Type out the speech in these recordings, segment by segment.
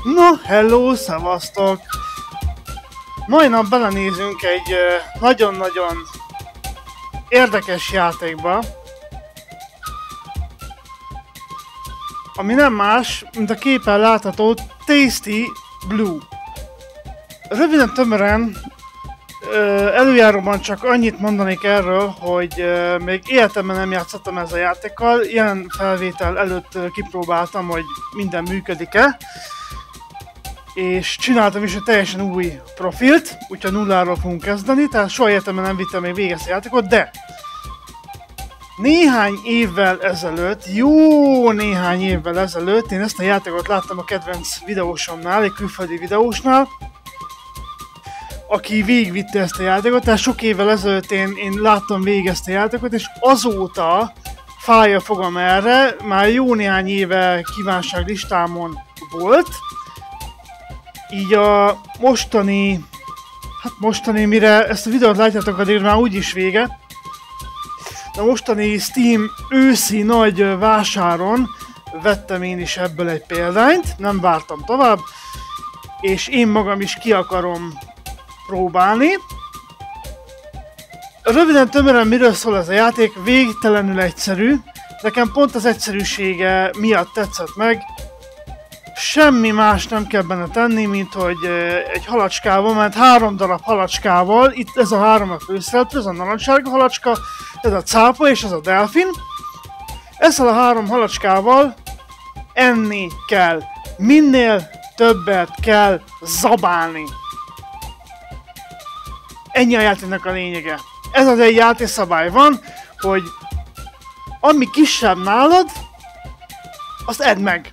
Na, hello, szevasztok! Mai nap belenézünk egy nagyon-nagyon érdekes játékba, ami nem más, mint a képen látható Tasty Blue. Röviden tömören, előjáróban csak annyit mondanék erről, hogy még életemben nem játszottam ezzel a játékkal, ilyen felvétel előtt kipróbáltam, hogy minden működik-e. És csináltam is egy teljesen új profilt, úgyhogy nulláról fogunk kezdeni, tehát soha életemben nem vittem még végig ezt a játékot, de néhány évvel ezelőtt, jó néhány évvel ezelőtt én ezt a játékot láttam a kedvenc videósomnál, egy külföldi videósnál, aki végigvitte ezt a játékot, tehát sok évvel ezelőtt én láttam végig ezt a játékot, és azóta fáj a fogam erre, már jó néhány éve kívánságlistámon volt. Így a mostani, mire ezt a videót látjátok, addig már úgyis vége. De a mostani Steam őszi nagy vásáron vettem én is ebből egy példányt, nem vártam tovább, és én magam is ki akarom próbálni. Röviden tömören miről szól ez a játék, végtelenül egyszerű, nekem pont az egyszerűsége miatt tetszett meg. Semmi más nem kell benne tenni, mint hogy egy halacskával, mert 3 darab halacskával, itt ez a 3 a főszereplő, ez a narancssárga halacska, ez a cápa és ez a delfin. Ezzel a 3 halacskával enni kell, minél többet kell zabálni. Ennyi a játéknak a lényege. Ez az egy játékszabály van, hogy ami kisebb nálad, azt edd meg.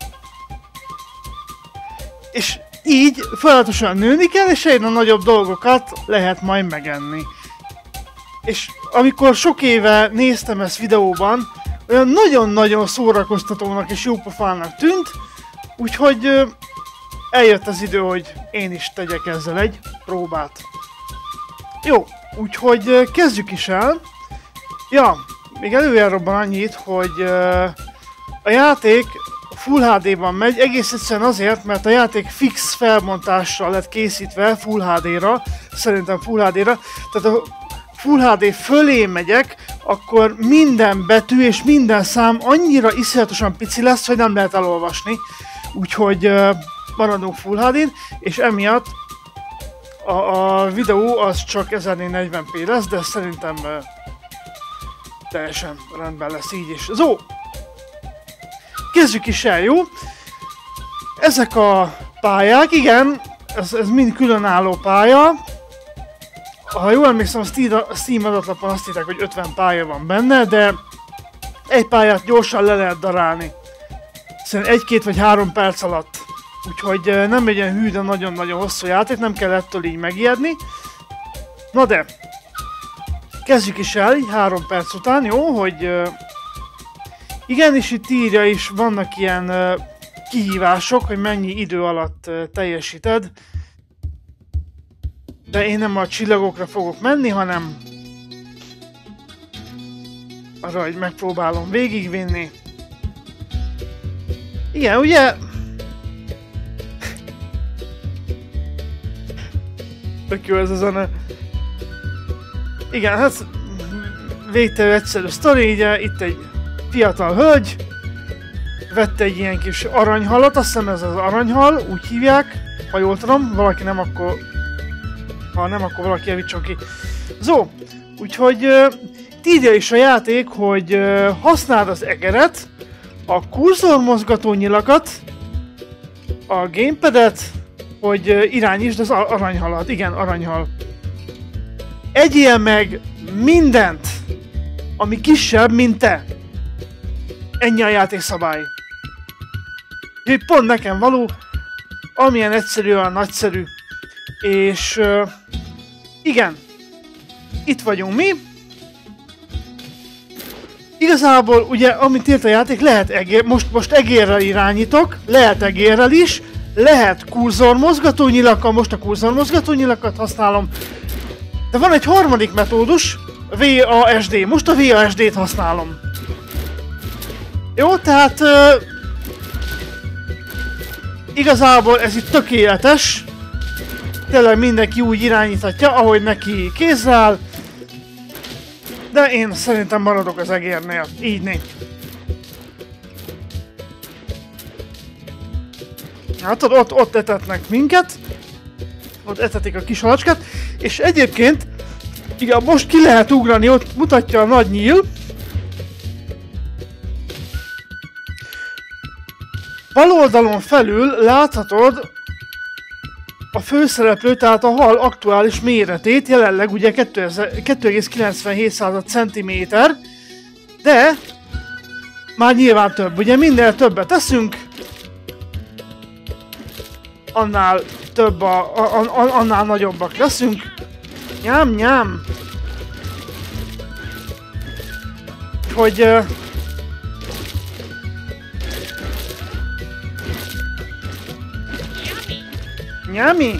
És így folyamatosan nőni kell, és egyre nagyobb dolgokat lehet majd megenni. És amikor sok éve néztem ezt videóban, olyan nagyon-nagyon szórakoztatónak és jópofának tűnt, úgyhogy eljött az idő, hogy én is tegyek ezzel egy próbát. Jó, úgyhogy kezdjük is el. Ja, még előjáróban annyit, hogy a játék Full HD-ban megy, egész egyszerűen azért, mert a játék fix felmontással lett készítve Full HD-ra, szerintem Full HD-ra, tehát a Full HD fölé megyek, akkor minden betű és minden szám annyira iszonyatosan pici lesz, hogy nem lehet elolvasni, úgyhogy maradunk Full HD-n, és emiatt a videó az csak 1440p lesz, de szerintem teljesen rendben lesz így is. Zó! Kezdjük is el, jó? Ezek a pályák, igen, ez mind különálló pálya. Ha jól emlékszem, a Steam adatlapon azt írták, hogy 50 pálya van benne, de egy pályát gyorsan le lehet darálni. Szerintem 1-2 vagy 3 perc alatt. Úgyhogy nem egy ilyen hű, de nagyon-nagyon hosszú játék, nem kell ettől így megijedni. Na de, kezdjük is el, így 3 perc után, jó, hogy igen, és itt írja is, vannak ilyen kihívások, hogy mennyi idő alatt teljesíted. De én nem a csillagokra fogok menni, hanem arra, hogy megpróbálom végigvinni. Igen, ugye? Tök jó ez a zene. Igen, hát végtelenül egyszerű sztori, ugye itt egy fiatal hölgy vette egy ilyen kis aranyhalat, azt hiszem ez az aranyhal, úgy hívják, ha jól tudom, valaki nem, akkor ha nem, akkor valaki javítson ki. Zó, úgyhogy írja is a játék, hogy használd az egeret, a kurzormozgató nyilakat, a gamepadet, hogy irányítsd az aranyhalat, igen, aranyhal. Egyél meg mindent, ami kisebb, mint te. Ennyi a játékszabály. Úgyhogy pont nekem való, amilyen egyszerű, olyan nagyszerű. És igen, itt vagyunk mi. Igazából ugye, amit írt a játék, lehet egér, most egérrel irányítok, lehet egérrel is, lehet kurzormozgatónyilakkal, most a kurzormozgatónyilakat használom. De van egy harmadik metódus, VASD, most a VASD-t használom. Jó, tehát Igazából ez itt tökéletes. Tényleg mindenki úgy irányíthatja, ahogy neki kézzel áll. De én szerintem maradok az egérnél. Így né. Hát ott etetnek minket. Ott etetik a kis halacskát. És egyébként, igen, most ki lehet ugrani, ott mutatja a nagy nyíl. Bal oldalon felül láthatod a főszereplő, tehát a hal aktuális méretét, jelenleg ugye 2,97 cm, de már nyilván több. Ugye minél többet teszünk, annál több, annál nagyobbak leszünk. Nyám, nyám. Hogy... Nyami!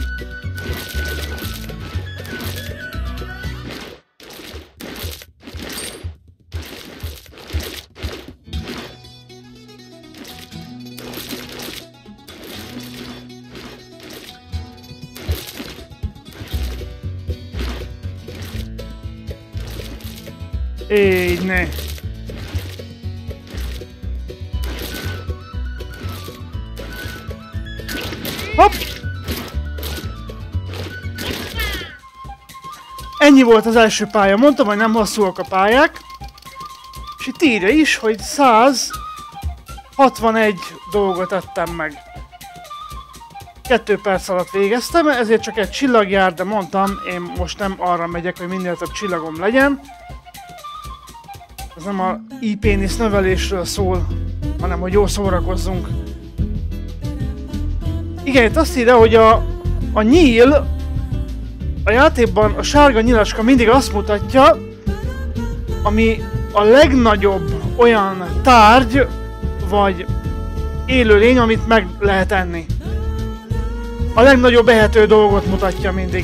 Így ne! Hopp! Ennyi volt az első pálya. Mondtam, hogy nem hosszúak a pályák. És itt írja is, hogy 161 dolgot tettem meg. 2 perc alatt végeztem, ezért csak egy csillag jár, de mondtam, én most nem arra megyek, hogy minél több csillagom legyen. Ez nem a e-pénisz növelésről szól, hanem hogy jól szórakozzunk. Igen, itt azt írja, hogy a nyíl, a játékban a sárga nyilacska mindig azt mutatja, ami a legnagyobb olyan tárgy, vagy élőlény, amit meg lehet enni. A legnagyobb ehető dolgot mutatja mindig.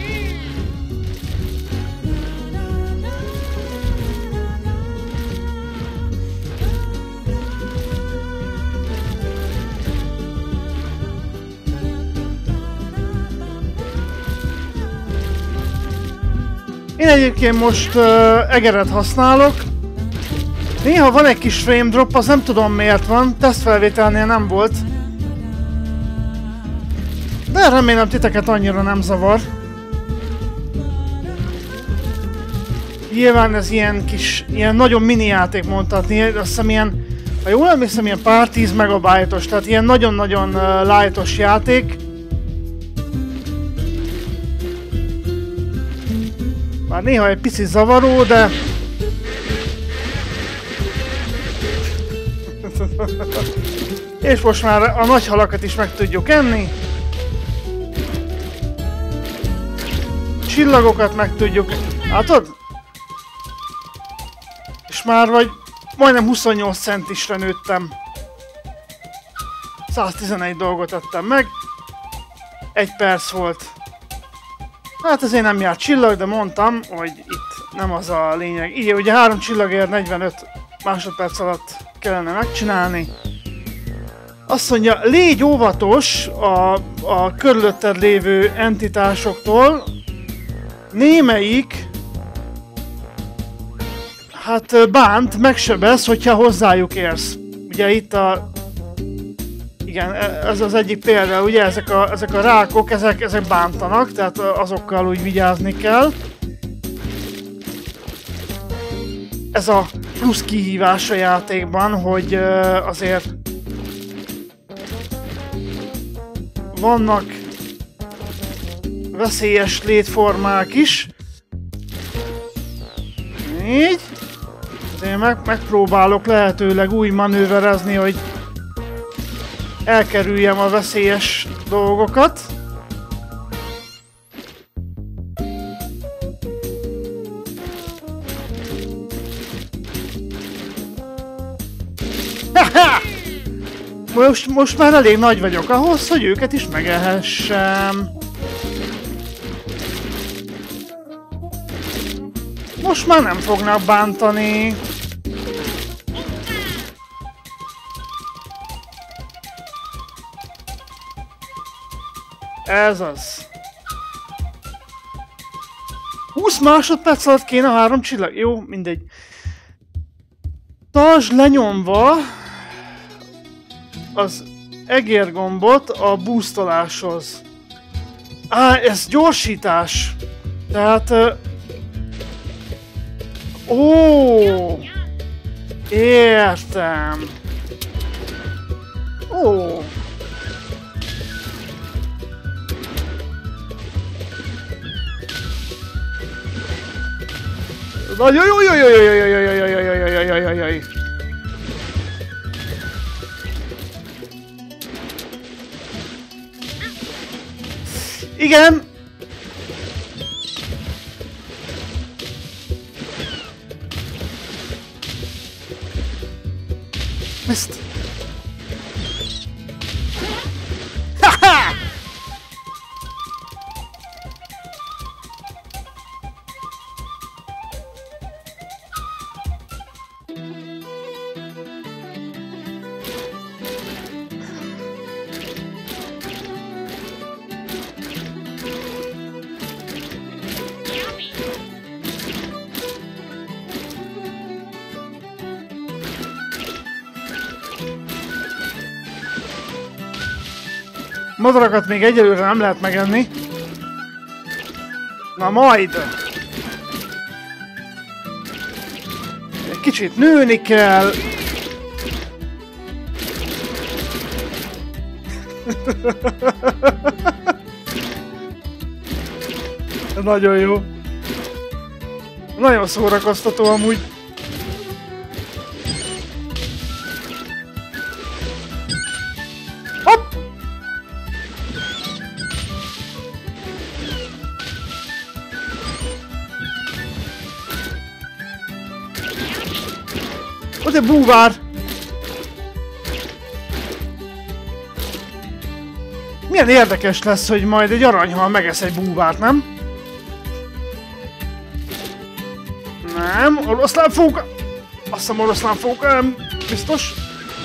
Én egyébként most egeret használok. Néha van egy kis frame drop, az nem tudom miért van, tesztfelvételnél nem volt. De remélem titeket annyira nem zavar. Nyilván ez ilyen kis, ilyen nagyon mini játék mondhatni, azt hiszem ilyen, ha jól emlékszem, ilyen pár 10 megabájtos, tehát ilyen nagyon-nagyon lightos játék. Már néha egy picit zavaró, de... És most már a nagy halakat is meg tudjuk enni. Csillagokat meg tudjuk... Látod? És már vagy majdnem 28 centisre nőttem. 111 dolgot tettem meg. 1 perc volt. Hát ezért nem járt csillag, de mondtam, hogy itt nem az a lényeg. Igen, ugye 3 csillagért 45 másodperc alatt kellene megcsinálni. Azt mondja, légy óvatos a körülötted lévő entitásoktól. Némelyik hát bánt, megsebez, hogyha hozzájuk érsz. Ugye itt a... Igen, ez az egyik példa, ugye ezek a rákok, ezek bántanak, tehát azokkal úgy vigyázni kell. Ez a plusz kihívás a játékban, hogy azért vannak veszélyes létformák is. Így. Én megpróbálok lehetőleg úgy manőverezni, hogy elkerüljem a veszélyes dolgokat. Most már elég nagy vagyok ahhoz, hogy őket is megehessem. Most már nem fognak bántani. Ez az. 20 másodperc alatt kéne 3 csillag? Jó, mindegy. Tartsd lenyomva az egérgombot a boostoláshoz. Á, ez gyorsítás. Tehát... Ó! Értem. Ó! Nagyon jó, jó, jó, jó, jó, jó, jó, jó, jó, jó, jó, jó, jó, jó, jó. Igen! Mist! Haha! Madarakat még egyelőre nem lehet megenni. Na majd! Egy kicsit nőni kell. Nagyon jó. Nagyon szórakoztató amúgy. Hopp! Ott egy búvár! Milyen érdekes lesz, hogy majd egy aranyhal megesz egy búvárt, nem? Nem, oroszlánfóka! Azt hiszem oroszlánfóka, nem biztos.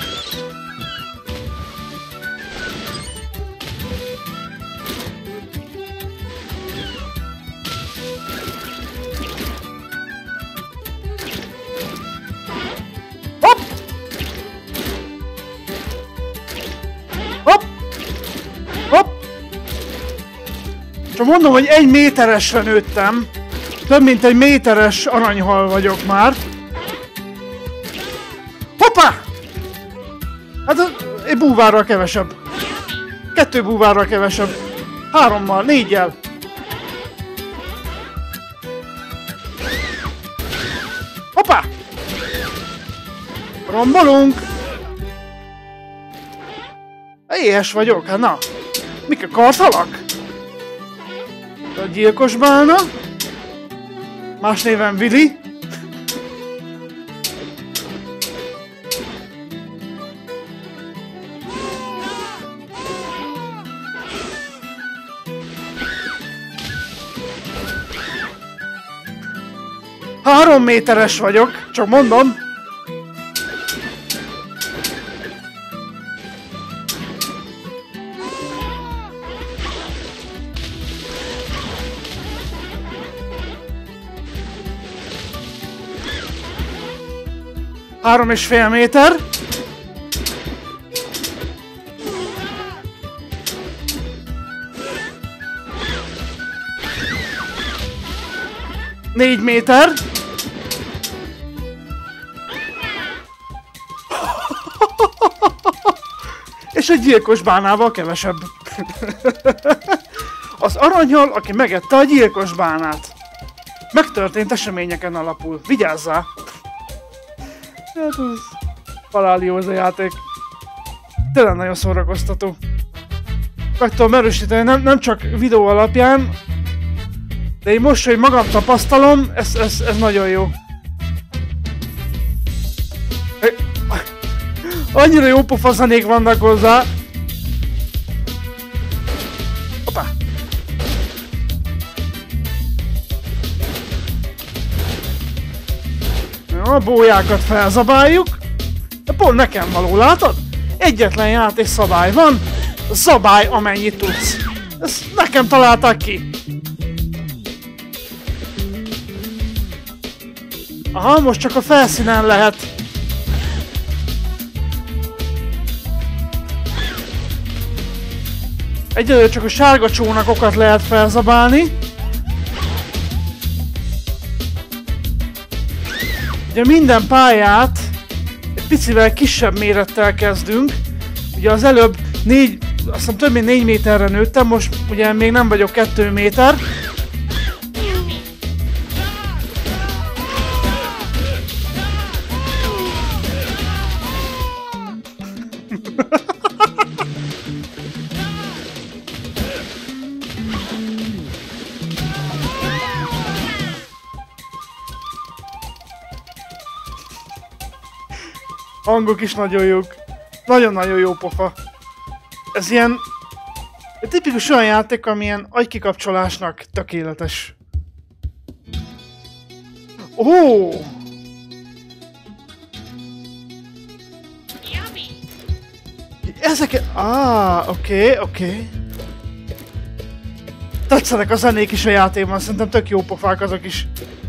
Hopp! Hopp! Hopp! Csak mondom, hogy 1 méteresre nőttem. Több mint 1 méteres aranyhal vagyok már. Hoppá! Hát egy búvárral kevesebb. 2 búvárral kevesebb. 3-mal, 4-jel. Hoppá! Rombolunk! Éhes vagyok, hát na. Mik a karthalak? A gyilkos bálna. Más néven Willy. Három méteres vagyok, csak mondom. Három és fél méter. Négy méter. És egy gyilkos bálnával kevesebb. Az aranyhal, aki megette a gyilkos bálnát. Megtörtént eseményeken alapul. Vigyázzál! Hát ez parálió ez a játék. Tényleg nagyon szórakoztató. Meg tudom erősíteni, nem csak videó alapján, de én most, hogy magam tapasztalom, ez nagyon jó. Annyira jó pofazanék vannak hozzá. Hoppá! A bójákat felzabáljuk. De pont nekem való, látod? Egyetlen játék szabály van. Zabálj amennyit tudsz. Ezt nekem találták ki. Aha, most csak a felszínen lehet. Egyelőre csak a sárga csónakokat lehet felzabálni. Ugye minden pályát egy picivel kisebb mérettel kezdünk. Ugye az előbb azt hiszem több mint 4 méterre nőttem, most ugye még nem vagyok 2 méter. Hangok is nagyon jók. Nagyon-nagyon jó pofa. Ez ilyen... egy tipikus olyan játék, amilyen agykikapcsolásnak tökéletes. Ó! Ezeket... oké. Tetszenek a zenék is a játékban, szerintem tök jó pofák azok is.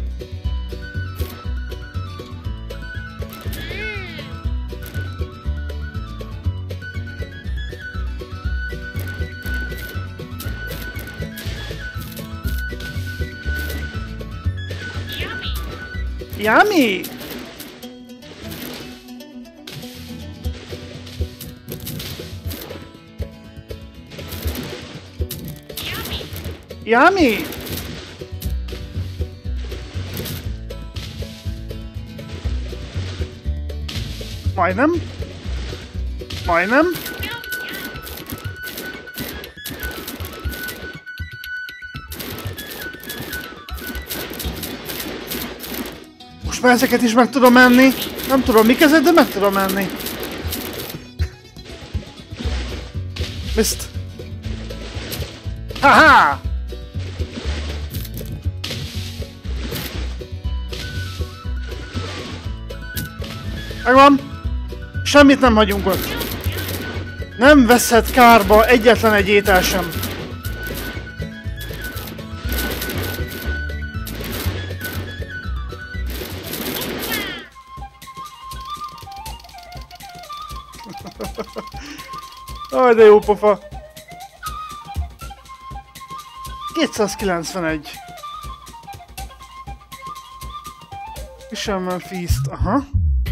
Yummy! Yummy! Majdnem. Majdnem. Most már ezeket is meg tudom enni. Nem tudom mik ezek, de meg tudom enni. Mist. Haha! Megvan. Semmit nem hagyunk ott. Nem veszhet kárba egyetlen egy étel sem. Aj, de jó pofa. 291. Fisherman Feast, aha.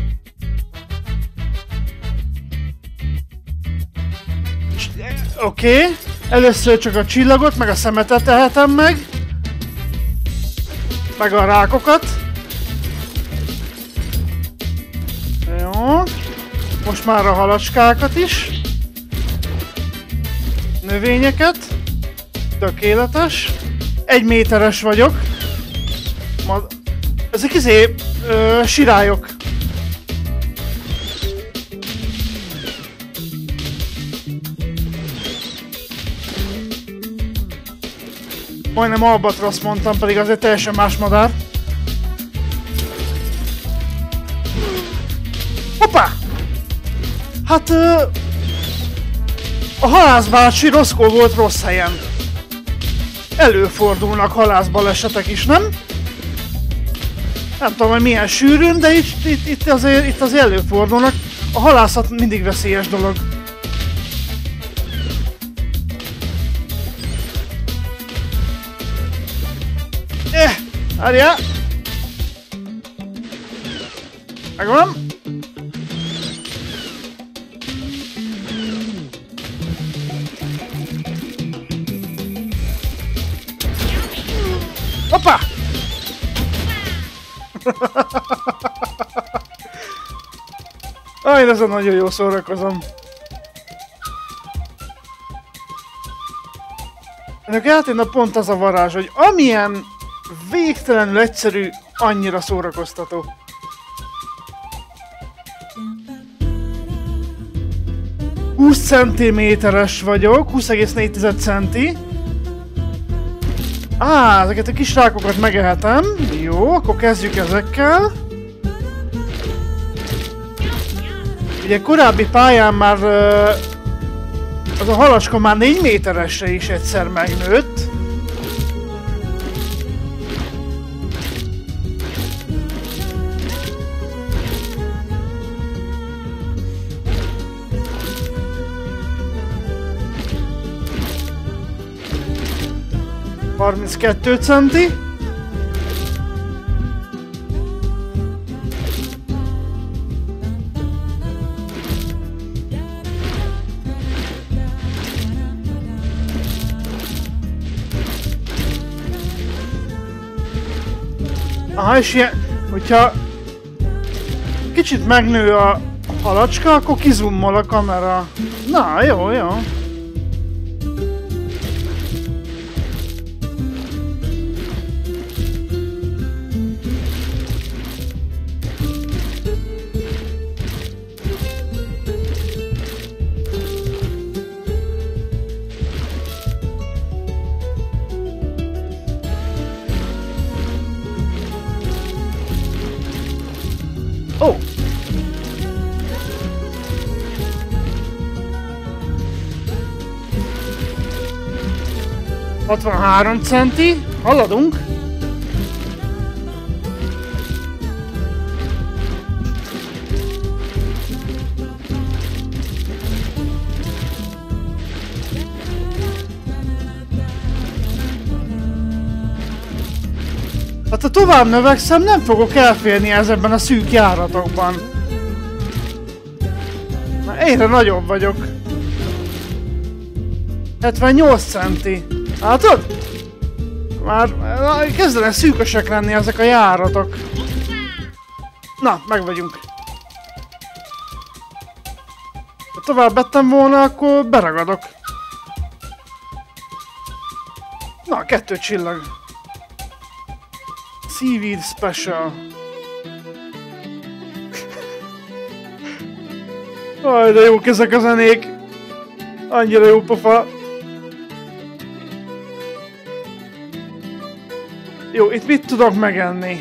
Oké. Először csak a csillagot, meg a szemetet tehetem meg. Meg a rákokat. Jó. Most már a halacskákat is. Növényeket. Tökéletes. 1 méteres vagyok. Ezek sirályok. Majdnem albatrosz mondtam, pedig azért teljesen más madár. Hoppá! Hát... a halászbácsi rosszkó volt rossz helyen. Előfordulnak halászbalesetek is, nem? Nem tudom, hogy milyen sűrűn, de itt azért előfordulnak. A halászat mindig veszélyes dolog. Várjál! Megvan! Hoppá! Aj, ezen nagyon jó szórakozom. Ennek játéknak pont az a varázs, hogy amilyen végtelenül egyszerű, annyira szórakoztató. Húsz centiméteres vagyok, 20,4 centi. Ezeket a kis rákokat megehetem. Jó, akkor kezdjük ezekkel. Ugye korábbi pályán már Az a halacska már 4 méteresre is egyszer megnőtt. ...32 centi. Aha, és ilyen, hogyha kicsit megnő a halacska, akkor kizummol a kamera. Na, jó, jó. Ó! 63 centi, haladunk. Hát ha tovább növekszem, nem fogok elférni ezekben a szűk járatokban. Na, egyre nagyobb vagyok. 78 centi. Látod? Már kezdenek szűkösek lenni ezek a járatok. Na, meg vagyunk. Ha tovább bettem volna, akkor beragadok. Na, 2 csillag. Seaweed Special. Aj, de jók ezek a zenék. Annyira jó pofa. Jó, itt mit tudok megenni?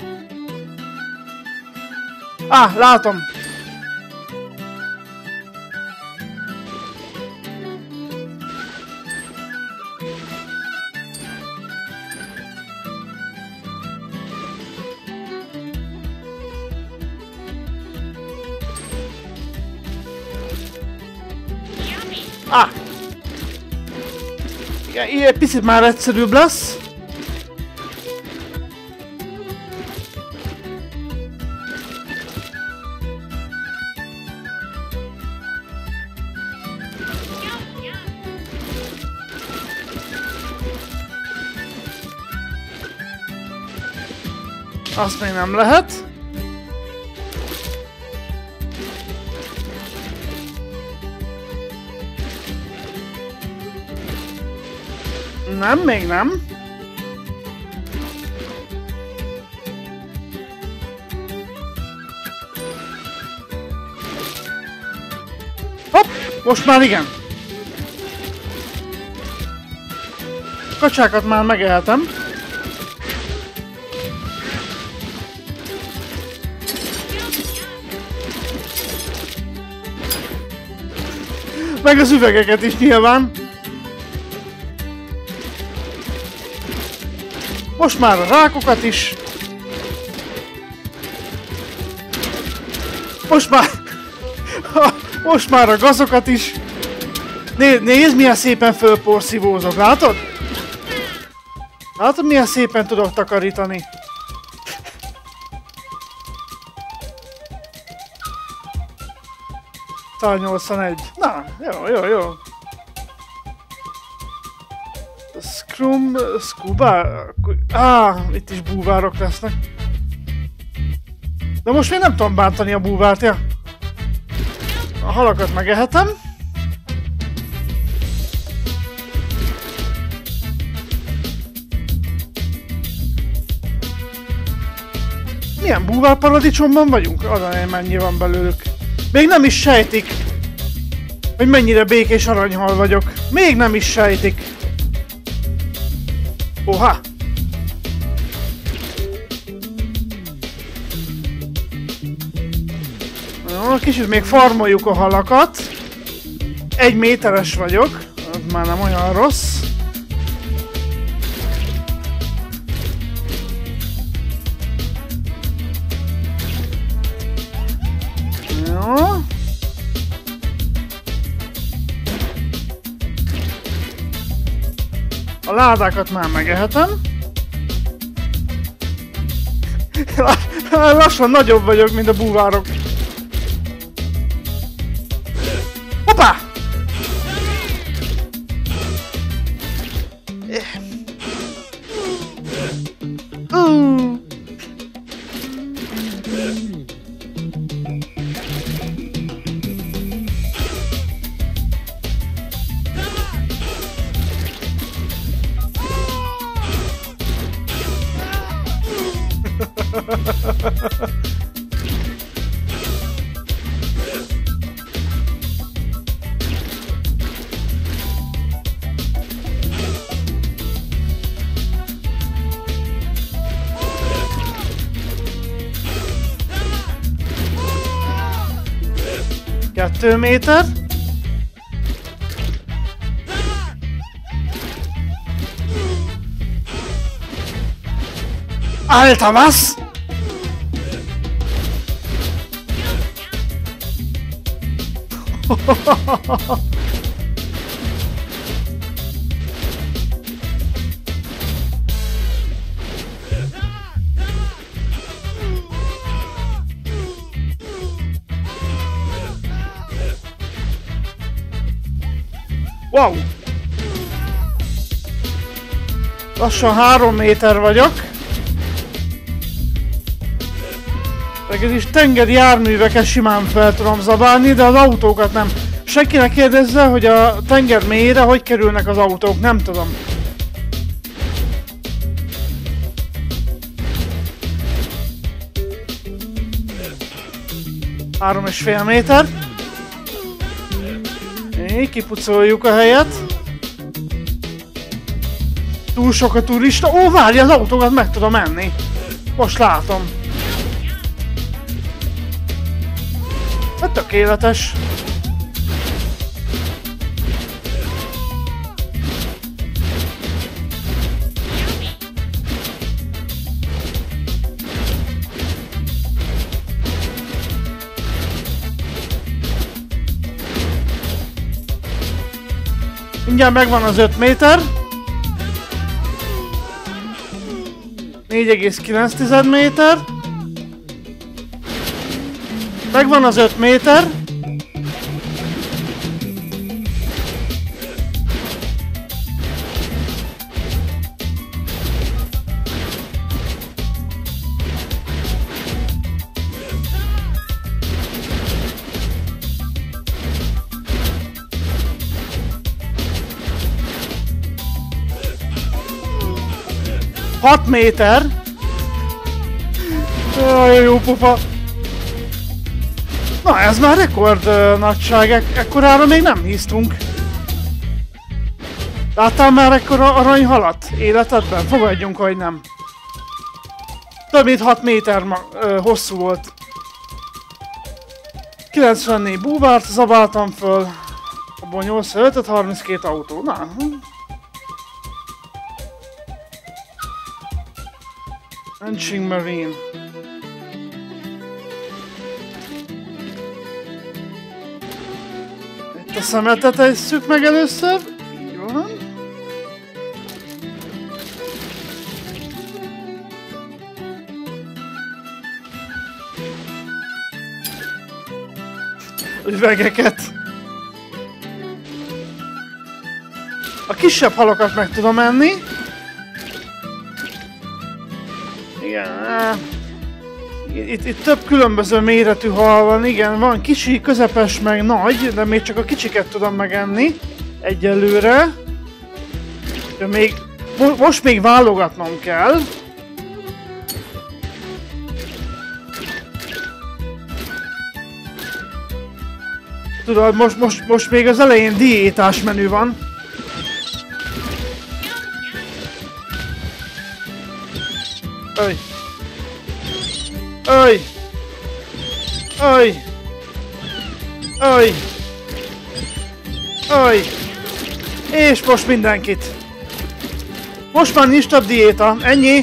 Látom. Igen, egy picit már egyszerűbb lesz. Azt még nem lehet. Nem, még nem. Hopp, most már igen. Kacsákat már megehetem. Meg az üvegeket is nyilván. Most már a rákokat is. Most már a gazokat is. Nézd milyen szépen fölporszívózok, látod? Látod milyen szépen tudok takarítani? ...181. Na, jó. Scuba? Itt is búvárok lesznek. De most még nem tudom bántani a búvárt, ja. A halakat megehetem. Milyen búvárparadicsomban vagyunk? Adani, mennyi van belőlük. Még nem is sejtik, hogy mennyire békés aranyhal vagyok. Még nem is sejtik. Oha! Jó, kicsit még farmoljuk a halakat. 1 méteres vagyok, az már nem olyan rossz. Jó. A ládákat már megehetem. Lassan nagyobb vagyok, mint a búvárok. Hoppá! Kettő méter. Altamas! Wow! Lassan 3 méter vagyok. Ez is tengeri járműveket simán fel tudom zabálni, de az autókat nem. Senki ne kérdezze, hogy a tenger mélyére hogy kerülnek az autók, nem tudom. Három és fél méter. Kipucoljuk a helyet. Túl sok a turista. Ó, várj, az autókat meg tudom menni. Most látom. Hát tökéletes. Mindjárt megvan az 5 méter. 4,9 méter. Megvan az 5 méter. Hat méter. Jaj, jó pufa. Na, ez már rekord nagyság, ekkorára még nem hisztunk. Láttál már ekkora aranyhalat életedben? Fogadjunk, hogy nem. Több mint 6 méter hosszú volt. 94 búvárt zabáltam föl. Abból 85-öt, 32 autó. Na. Ranching Marine. Itt a szemetet tesszük meg először. Így van. Üvegeket. A kisebb halakat meg tudom enni. Igen. Itt több különböző méretű hal van, igen, van kicsi, közepes, meg nagy, de még csak a kicsiket tudom megenni egyelőre. De még, most még válogatnom kell. Tudod, most még az elején diétás menü van. Öj! Öj! Öj! Öj! Aj! És most mindenkit! Most már nincs több diéta, ennyi!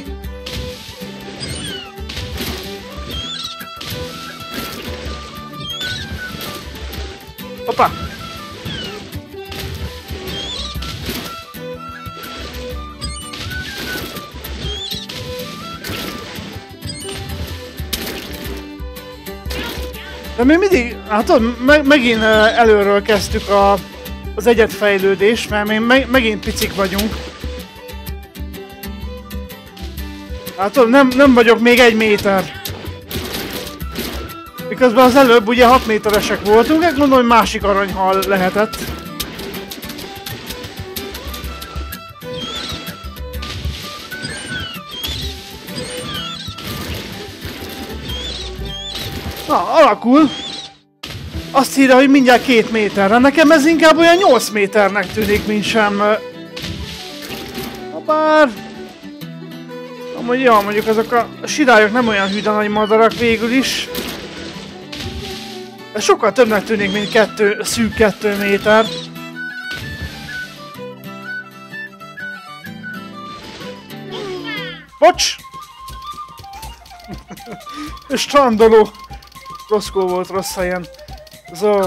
Hoppá! De mi mindig, hát tudod, megint előről kezdtük az egyetfejlődést, mert mi megint picik vagyunk. Hát tudod, nem vagyok még 1 méter. Miközben az előbb ugye 6 méteresek voltunk, gondolom, hogy másik aranyhal lehetett. Na, alakul. Azt írja, hogy mindjárt 2 méterre. Nekem ez inkább olyan 8 méternek tűnik, mint sem... Bár... Amúgy, ja, mondjuk azok a sirályok nem olyan hűde nagy madarak végül is. De sokkal többnek tűnik, mint szűk 2 méter. Bocs! Strandoló. Rosszkó volt rossz helyen. Zo.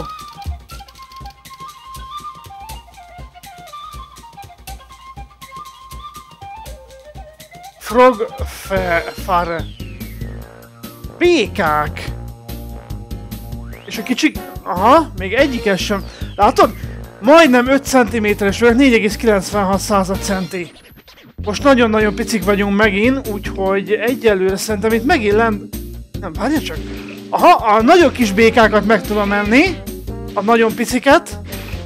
Fare. Békák! És a kicsik... Aha, még egyikes sem. Látod? Majdnem 5 cm-es vagyok, 4,96 centi. Most nagyon-nagyon picik vagyunk megint, úgyhogy egyelőre szerintem itt megint lent... Nem, várja csak. Aha, a nagyon kis békákat meg tudom menni. A nagyon piciket.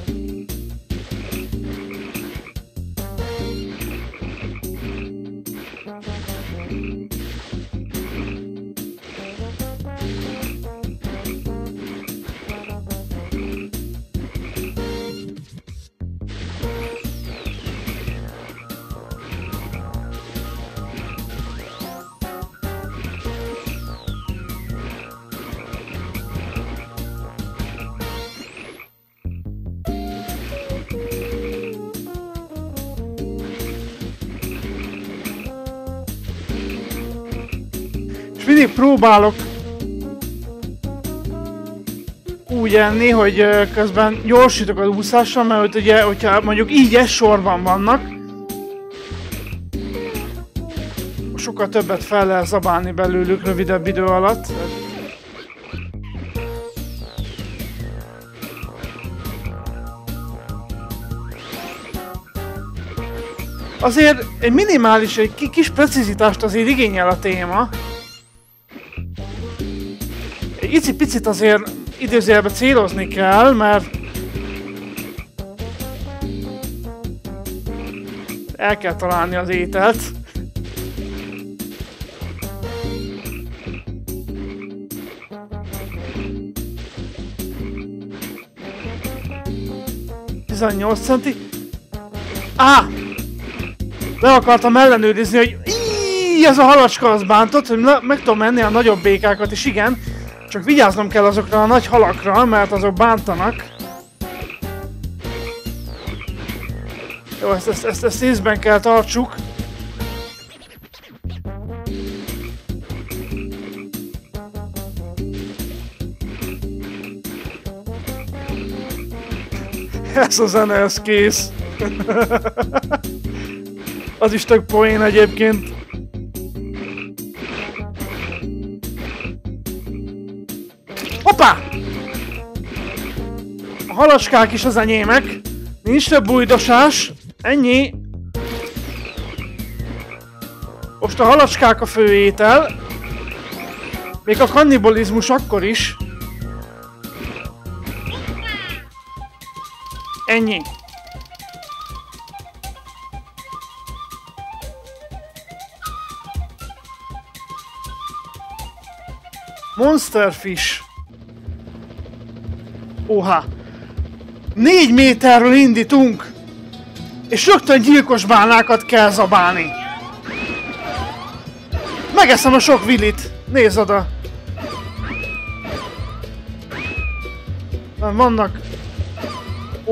És mindig próbálok úgy enni, hogy közben gyorsítok az úszással, mert ugye, hogyha mondjuk így sorban vannak, sokkal többet fel lehet zabálni belőlük rövidebb idő alatt. Azért egy minimális, egy kis precizitást azért igényel a téma. Egy icipicit azért idézőjelben célozni kell, mert el kell találni az ételt. ...18 centi... Le akartam ellenőrizni, hogy ez a halacska az bántott, hogy meg tudom menni a nagyobb békákat, és igen, csak vigyáznom kell azokra a nagy halakra, mert azok bántanak. Jó, ezt észben kell tartsuk. Ez a zene, ez kész. Az is tök poén egyébként. Hoppá! A halacskák is az enyémek. Nincs több bújdosás. Ennyi. Most a halacskák a fő étel. Még a kannibalizmus akkor is. Ennyi. Monsterfish. Oha. 4 méterről indítunk. És rögtön gyilkos bálnákat kell zabálni. Megeszem a sok villit. Nézd oda. Vannak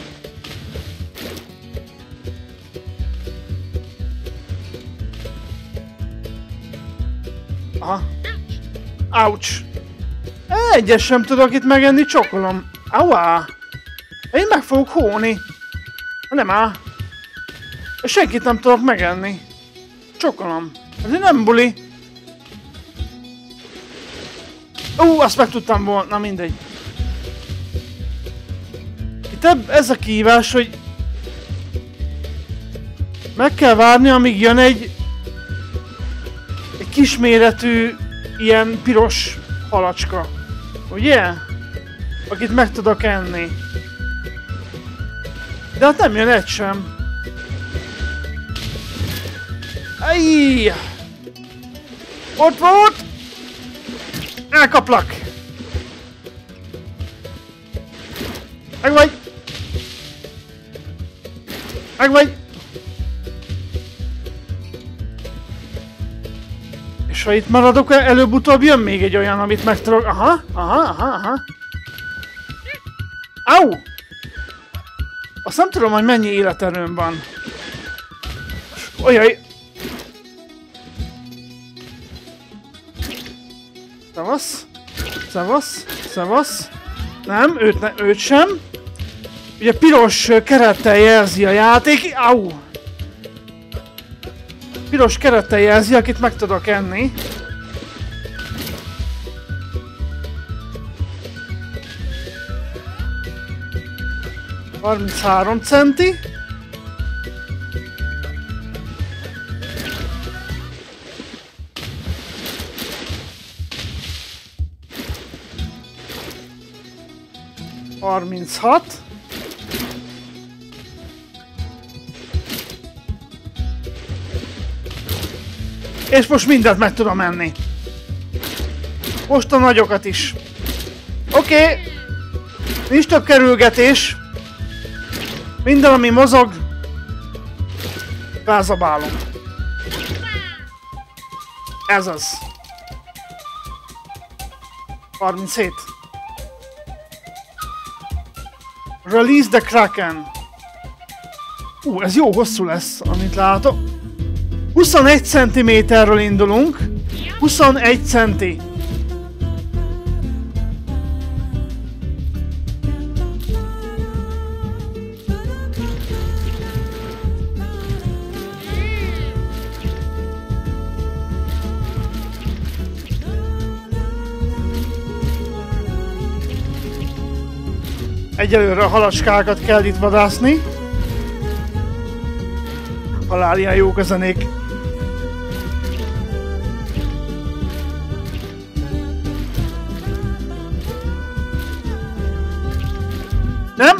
Aha. Ouch! Egyes sem tudok itt megenni, csokolom. Aua! Én meg fogok hóni. Nem áll. Senkit nem tudok megenni. Csokolom. Ez nem buli. Azt meg tudtam volna, na mindegy. Itt ez a kihívás, hogy meg kell várni, amíg jön egy kisméretű, ilyen piros halacska. Ugye? Akit meg tudok enni. De hát nem jön egy sem. Ajj! Ott volt! Elkaplak! Megvagy! Megvagy! És És ha itt maradok, előbb-utóbb jön még egy olyan, amit meg tudok... Aha. Au! Azt nem tudom, hogy mennyi életerőm van. Ojjaj! Szavasz. Nem, őt sem. Ugye piros kerettel jelzi a játék. Au! Piros kerettel jelzi, akit meg tudok enni. ...33 centi. ...36. És most mindent meg tudom enni. Most a nagyokat is. Oké. Nincs több kerülgetés. Minden, ami mozog, felzabálom. Ez az. 37. Release the Kraken. Ez jó hosszú lesz, amit látok. 21 cm-ről indulunk. 21 centi. Egyelőre a halacskákat kell itt vadászni. Halália jók a zenék. Nem?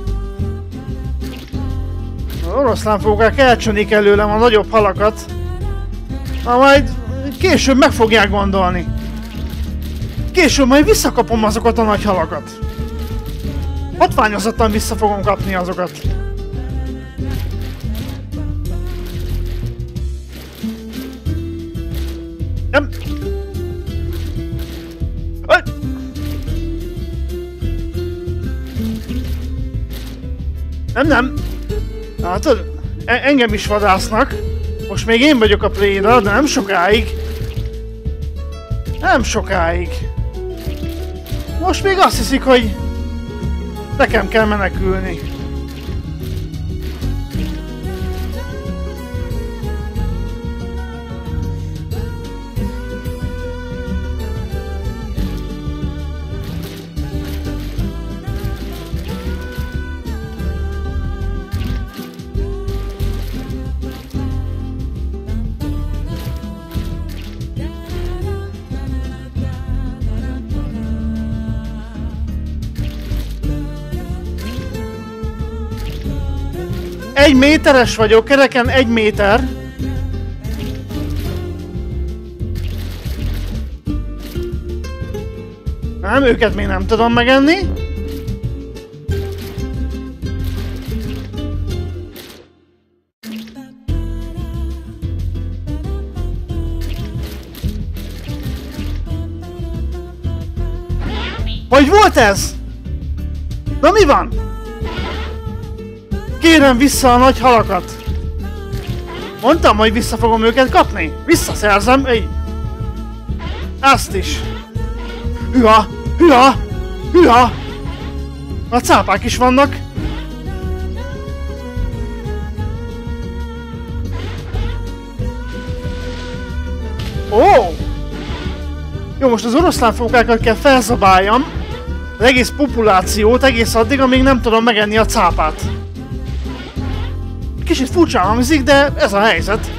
Az oroszlánfókák elcsönik előlem a nagyobb halakat. Majd később meg fogják gondolni. Később majd visszakapom azokat a nagy halakat. Hatványozottan vissza fogom kapni azokat. Nem. Nem. Hát, engem is vadásznak. Most még én vagyok a préda, de nem sokáig. Nem sokáig. Most még azt hiszik, hogy nekem kell menekülni. Egy méteres vagyok, kereken 1 méter. Nem, őket még nem tudom megenni. Hogy volt ez? Na mi van? Kérem vissza a nagy halakat! Mondtam, hogy vissza fogom őket kapni! Visszaszerzem! Ezt is! Hüha! A cápák is vannak! Ó! Jó, most az oroszlánfókákat kell felzabáljam. Az egész populációt egész addig, amíg nem tudom megenni a cápát. Kicsit furcsán hangzik, de ez a helyzet.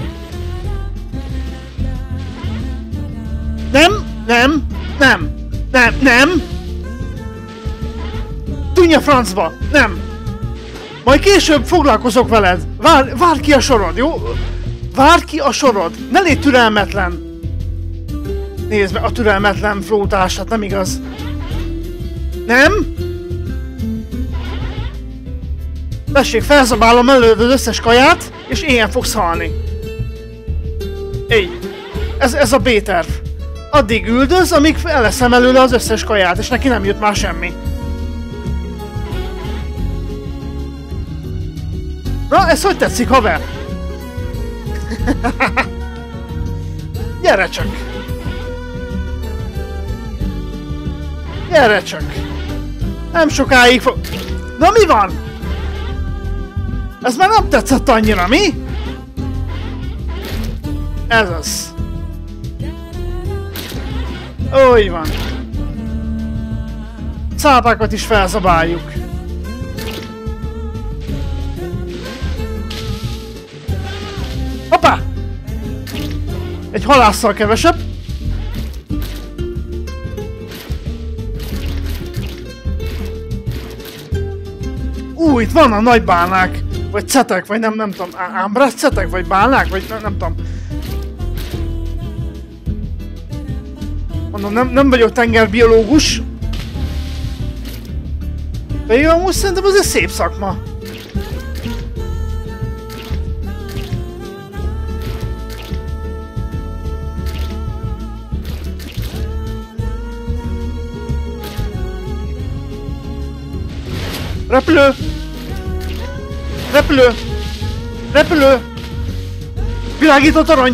Nem! Tűnj a francba! Nem! Majd később foglalkozok veled! Várd ki a sorod, jó? Várd ki a sorod! Ne légy türelmetlen! Nézd meg, a türelmetlen flótás, hát nem igaz. Nem? Tessék, felzabálom előd az összes kaját, és ilyen fogsz halni. Ez a B-terv. Addig üldöz, amíg eleszem előle az összes kaját, és neki nem jut már semmi. Na, ez hogy tetszik, haver? Gyere csak! Gyere csak! Nem sokáig fog... Na mi van? Ez már nem tetszett annyira, mi? Ez az. Úgy van. Cápákat is felzabáljuk. Hoppá! Egy halásszal kevesebb. Itt van a nagy bálnák. Vagy cetek, vagy nem tudom. Ámbrász cetek, vagy bálnák, vagy nem tudom. Mondom, nem vagyok tengerbiológus. Pedig amúgy szerintem ez egy szép szakma. Repülő! Repülő! Repülő! Világított arany!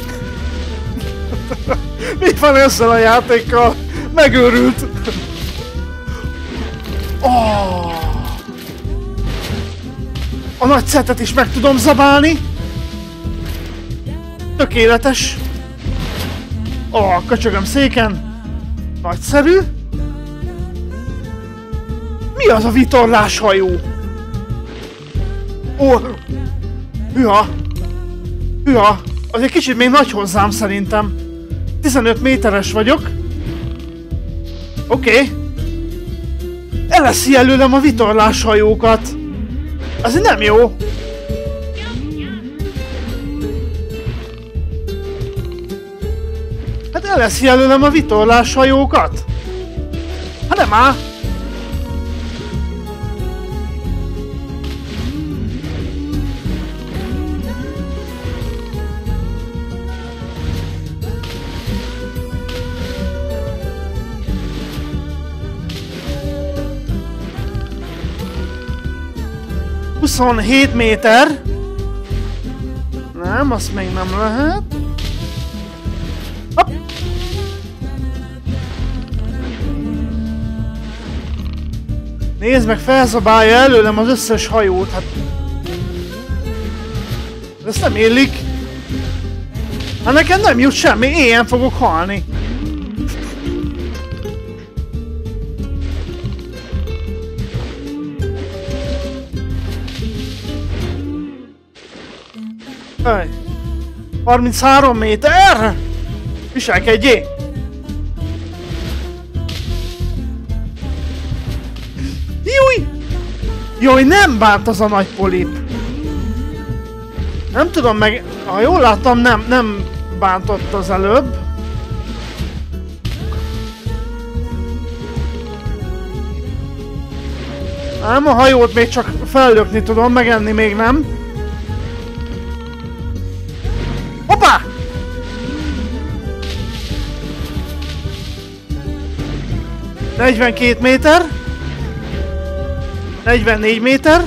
Mi van ezzel a játékkal? Megőrült! Oh. A nagy szetet is meg tudom zabálni! Tökéletes! Köcsögöm széken! Nagyszerű! Mi az a vitorláshajó? Hűha! Hűha! Az egy kicsit még nagy hozzám szerintem. 15 méteres vagyok. Oké. Eleszi előlem a vitorláshajókat. Ez nem jó. Hát eleszi előlem a vitorláshajókat. Hát nem áll. ...27 méter. Nem, azt még nem lehet. Hopp. Nézd meg, felzabálja előlem az összes hajót, hát... Ezt nem illik. Hát nekem nem jut semmi, éjjel fogok halni. Öj. 33 méter! Viselkedjé! Júj! Jaj, nem bánt az a nagy polip! Nem tudom meg... Ha jól láttam, nem bántott az előbb. Nem, a hajót még csak fellökni tudom, megenni még nem. Hoppá! ...42 méter. 44 méter.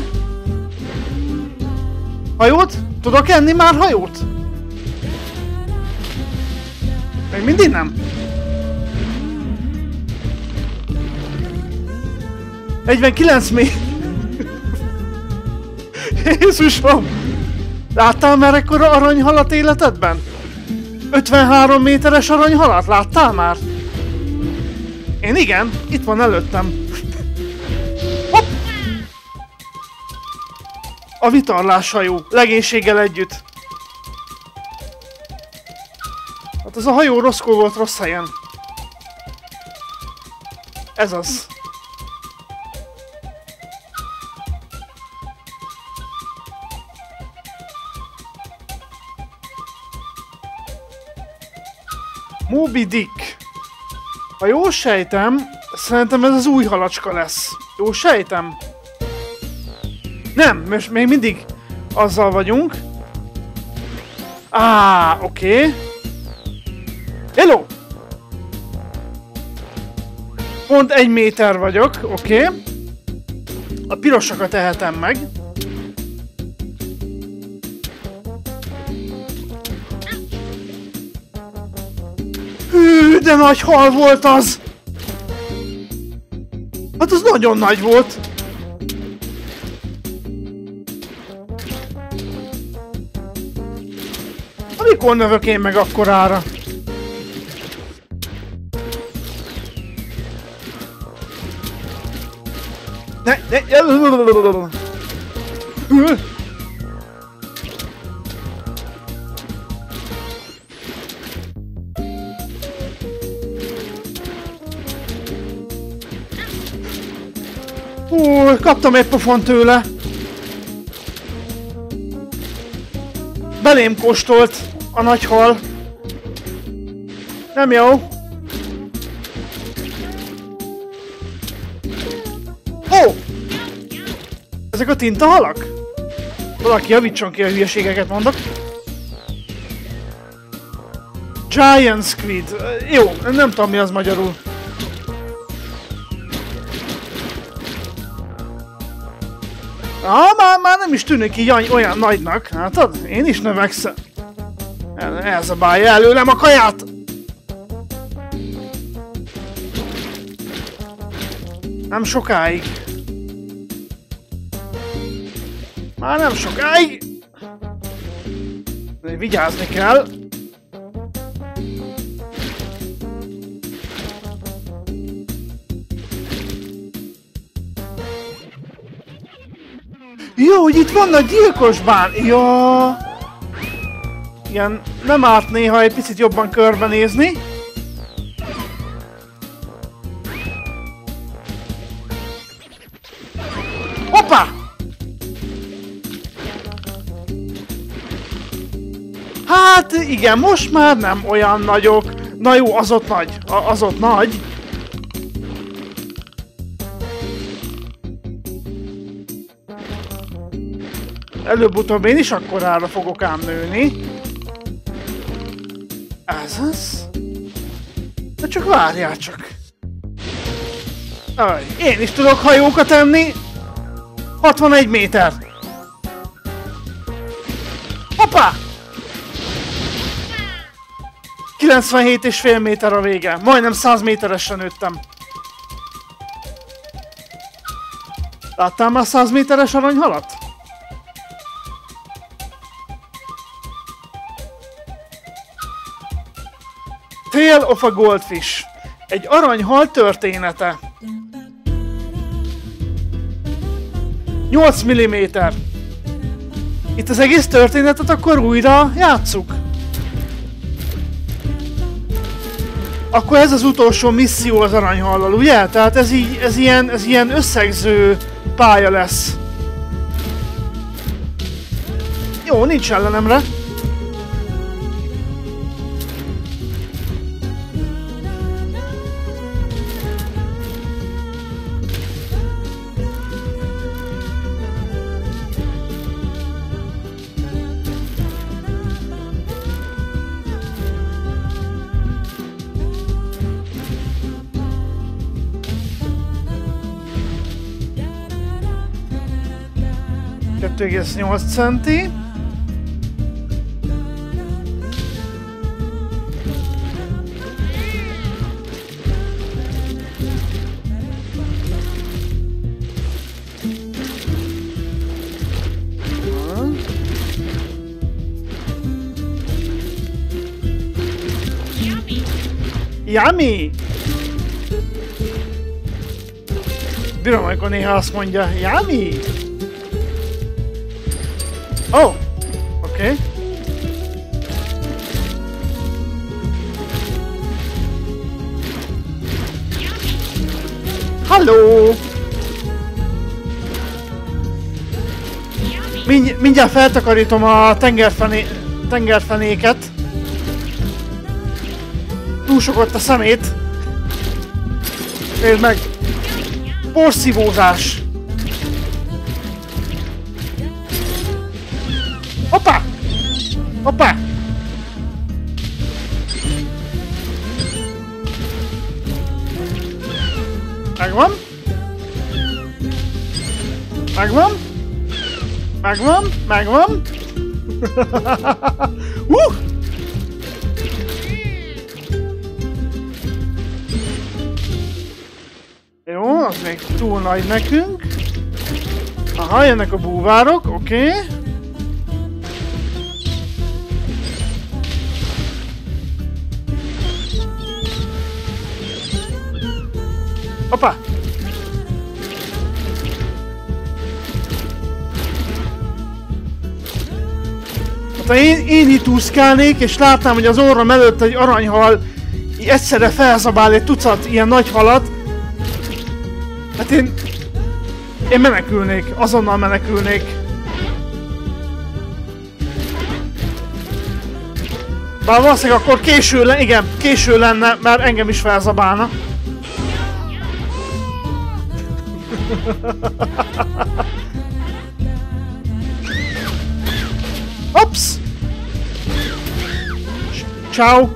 Hajót? Tudok enni már hajót? Még mindig nem. 49 méter. Jézusom! Láttál már ekkora aranyhalat életedben? 53 méteres aranyhalat láttál már? Én igen, itt van előttem. Hopp! A vitorláshajó, legénységgel együtt. Hát ez a hajó rosszkó volt rossz helyen. Ez az. Moby Dick. Ha jól sejtem, szerintem ez az új halacska lesz. Jól sejtem? Nem, most még mindig azzal vagyunk. Oké. Hello! Pont 1 méter vagyok, oké. Okay. A pirosakat ehetem meg. Hű, de nagy hal volt az! Hát az nagyon nagy volt. Amikor növök én meg akkorára? Ne! Kaptam egy pofont tőle. Belém kóstolt a nagy hal. Nem jó. Ó! Ezek a tintahalak? Valaki javítson ki, a hülyeségeket mondok. Giant Squid. Jó, nem tudom mi az magyarul. Már nem is tűnik így olyan nagynak. Látod? Én is növekszem. Elzabálja előlem a kaját! Nem sokáig. Már nem sokáig. De vigyázni kell. Jó, hogy itt vannak gyilkos bán... Ja. Igen, nem árt néha egy picit jobban körbenézni. Hoppá! Hát igen, most már nem olyan nagyok. Na jó, az ott nagy. Az ott nagy. Előbb-utóbb én is akkorára fogok ám nőni. Ez az? De csak várjál csak. Én is tudok hajókat enni. 61 méter. Hoppá! 97,5 méter a vége. Majdnem 100 méteresre nőttem. Láttál már 100 méteres aranyhalat? Tale of a Goldfish. Egy aranyhal története. 8 mm. Itt az egész történetet akkor újra játsszuk. Akkor ez az utolsó misszió az aranyhallal, ugye? Tehát ez ilyen összegző pálya lesz. Jó, nincs ellenemre. Egész 8 centi. Yummy! Bírom, amikor néha azt mondja, yummy! Oh! Okay. Halló! Mindjárt feltakarítom a tengerfenéket. Túl sok ott a szemét. Nézd meg! Porszívózás! Hoppá! Hoppá! Megvan. Megvan. Megvan. Megvan. Jó, az még túl nagy nekünk. Aha, jönnek a búvárok, oké. Hoppá! Hát ha én itt úszkálnék, és látnám, hogy az orrom előtt egy aranyhal így egyszerre felzabál egy tucat ilyen nagy halat, hát én menekülnék, azonnal menekülnék. Bár valószínűleg akkor késő lenne, igen, késő lenne, mert engem is felzabálna. Hops! Ciao!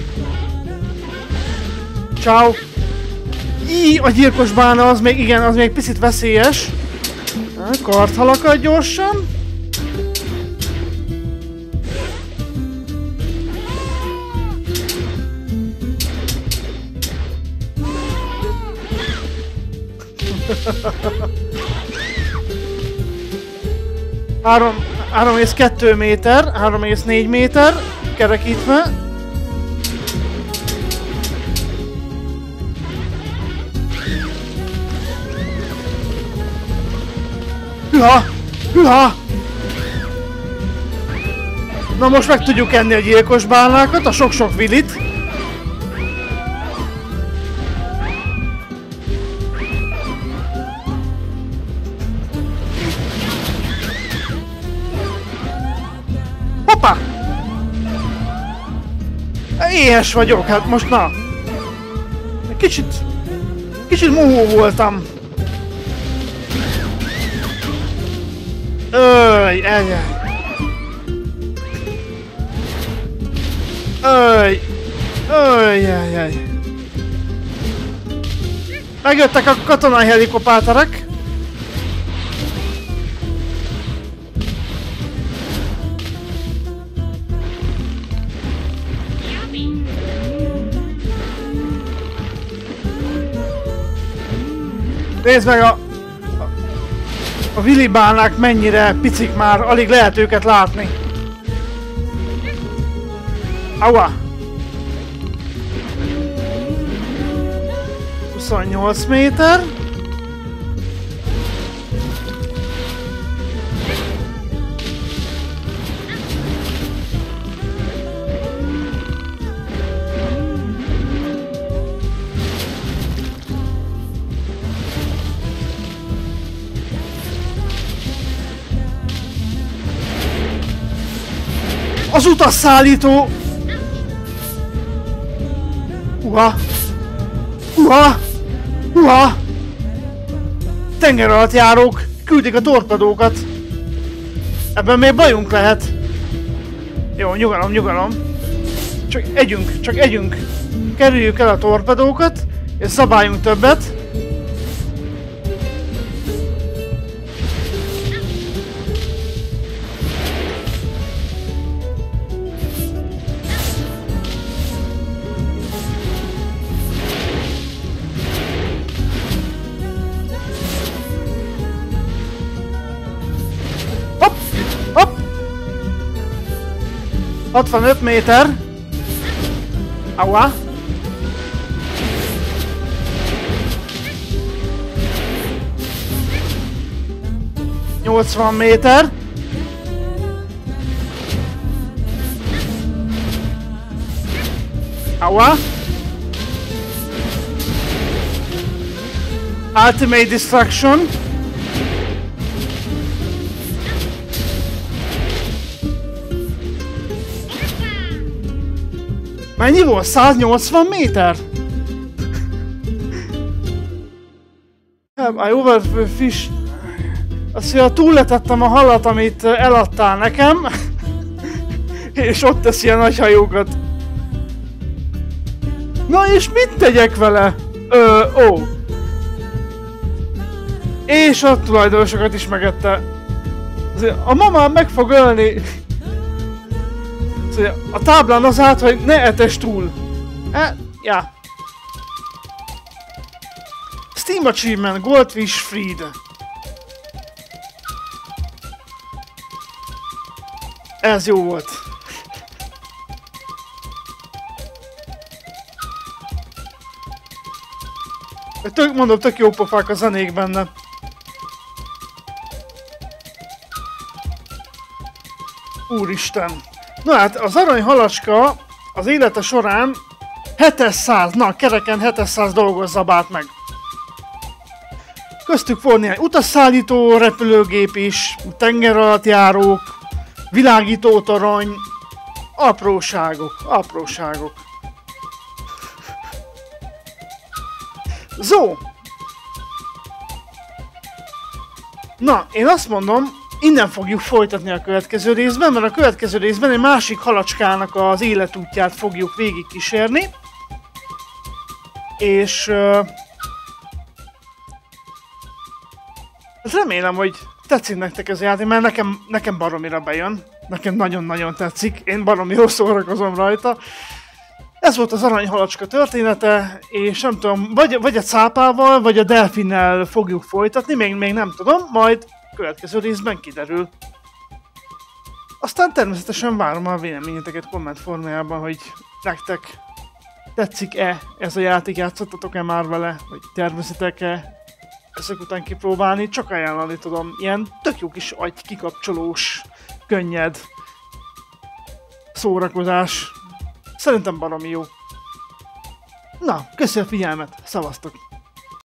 Ciao! Íj, a gyilkos bálna az még, igen, az még picit veszélyes. Karthalakat gyorsan. Három 3,2 méter, 3,4 méter, kerekítve. Hüha! Hüha! Na most meg tudjuk enni a gyilkos bálnákat, a sok-sok vilit. Hoppá! Éhes vagyok, hát most na. Kicsit mohó voltam. Öj, eljaj. Öj, öj. Megjöttek a katonai helikopterek. Nézd meg a vilibálnák mennyire picik már, alig lehet őket látni. Aua! 28 méter. Az utasszállító! Uha! Tenger alatt járók küldik a torpedókat. Ebben még bajunk lehet. Jó, nyugalom. Csak együnk. Kerüljük el a torpedókat, és szabáljunk többet. Hopp! 65 méter. Aua! ...80 méter. Aua! Ultimate Destruction. Mennyi volt? 180 méter? I overfish. Azt mondja, túlletettem a halat, amit eladtál nekem, és ott teszi a nagy hajókat. Na és mit tegyek vele? Ó. És a tulajdonosokat is megette. A mamám meg fog ölni. A táblán az állt, hogy ne etess túl. Ja. Steam Achievement, Goldfish Freed. Ez jó volt. Mondom, tök jó pofák a zenék benne. Úristen. Na hát, az aranyhalacska az élete során 700, na kereken 700 dolgot zabált meg. Köztük volt néhány utasszállító repülőgép is, tengeralattjárók, világítótorony, apróságok. Zó! Na, én azt mondom, innen fogjuk folytatni a következő részben, mert a következő részben egy másik halacskának az életútját fogjuk végigkísérni. És... remélem, hogy tetszik nektek ez a játék, mert nekem baromira bejön. Nekem nagyon-nagyon tetszik, én baromi jól szórakozom rajta. Ez volt az aranyhalacska története, és nem tudom, vagy a cápával, vagy a delfinnel fogjuk folytatni, még nem tudom, majd következő részben kiderül. Aztán természetesen várom a véleményeteket komment formájában, hogy nektek tetszik-e ez a játék, játszottatok-e már vele, vagy tervezitek-e ezek után kipróbálni, csak ajánlani tudom, ilyen tök jó kis agykikapcsolós, könnyed szórakozás. Szerintem baromi jó. Na, köszi a figyelmet, szevasztok!